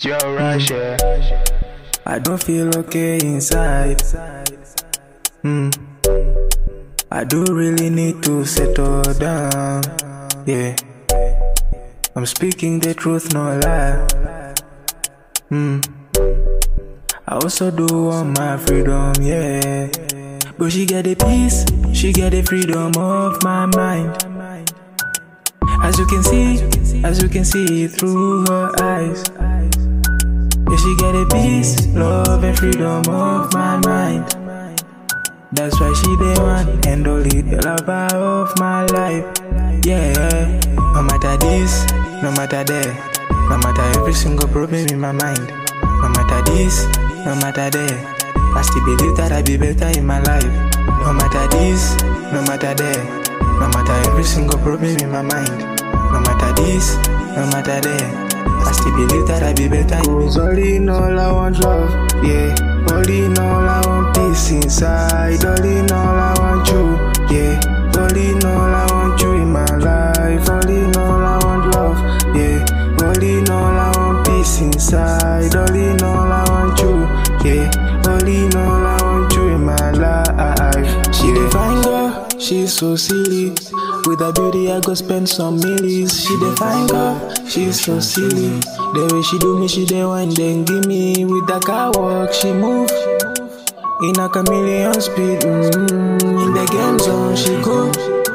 Joe Russia. I don't feel okay inside. I do really need to settle down. Yeah, I'm speaking the truth, no lie. I also do want my freedom, yeah. But she get the peace, she get the freedom of my mind. As you can see through her eyes. Yeah, she get a peace, love and freedom of my mind. That's why she the one and only the lover of my life. Yeah, no matter this, no matter that, no matter every single problem in my mind. No matter this, no matter that, I still believe that I be better in my life. No matter this, no matter that, no matter every single problem in my mind. No matter this, no matter that, I still believe that I be better. Cause all in all I want love, yeah. All in all I want peace inside. All in all I want you, yeah. All in all I want you in my life. All in all I want love, yeah. All in all I want peace inside. All in all I want you, yeah. All in all I want you in my life. She the fine girl, she's so silly. With her beauty I go spend some millies. She the fine girl, she's so silly. The way she do me, she the one then give me. With that car walk, she move in a chameleon speed. In the game zone, she go.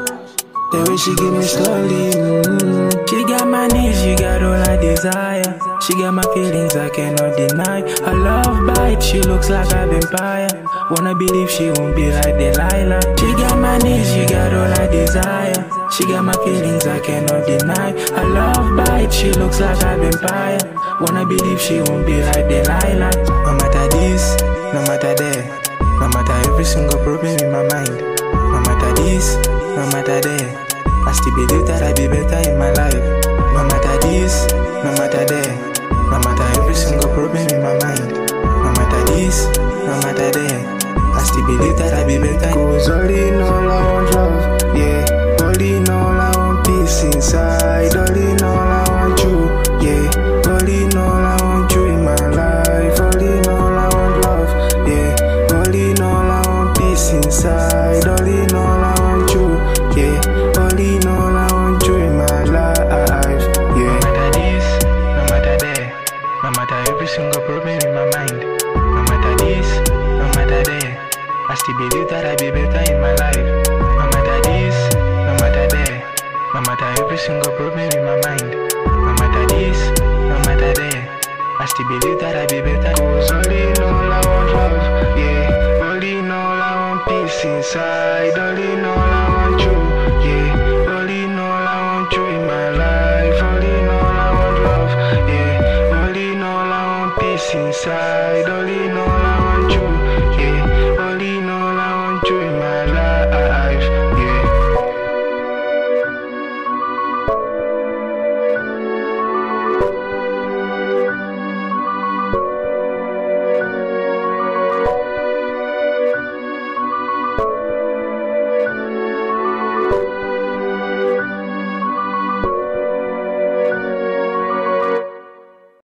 The way she give me slowly. She got my needs, she got all I desire. She got my feelings, I cannot deny. Her love bite, she looks like a vampire. Wanna believe she won't be like Delilah. She got my needs, she got all I desire. She got my feelings, I cannot deny. Her love bite, she looks like a vampire. Wanna believe she won't be like Delilah. No matter this, no matter that, no matter every single problem in my mind. No matter this, no matter that, I still believe that I be better in my life. No matter this, no matter that, no matter every single problem in my mind. No matter this, no matter that, I still believe that I be better. Cause all in all I want love, yeah. All in all I want peace inside. All in all I want you, yeah. All in all I want you in my life. All in all I want love, yeah. All in all I want peace inside. All in all I want you, yeah. All in all I want you in my life, yeah. No matter this, no matter that, no matter every single problem in my mind. No matter this, no matter that, I still believe that I be better in my life. No matter this, no matter that, no matter every single problem in my mind. No matter this, no matter that, I still believe that I be better. Cause all in all I want love, yeah. All in all I want peace inside. All in all I want you, yeah. All in all I want you in my life. All in all I want love, yeah. All in all I want peace inside.